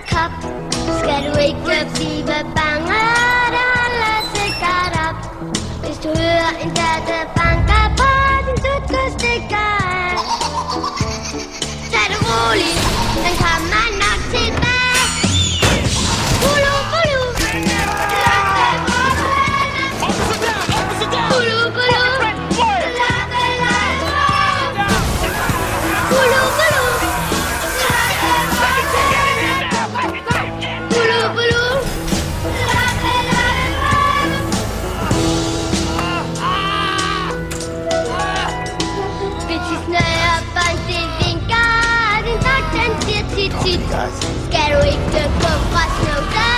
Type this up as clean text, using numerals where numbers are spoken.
kop. Skal du ikke blive bange, der holder sikkert op. Hvis du hører en datter banker på din død, du stikker af. Tag det roligt, den kommer nok tilbage. Bulu, bulu. Bulu, bulu. Bulu, bulu. Bulu, bulu. Hvis I snører bånd, det vinker, din vagt, den siger tit, tit. Skal du ikke gå fra Snowden?